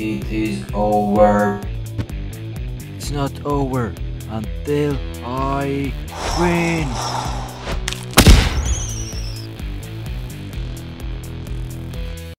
It is over. It's not over until I win.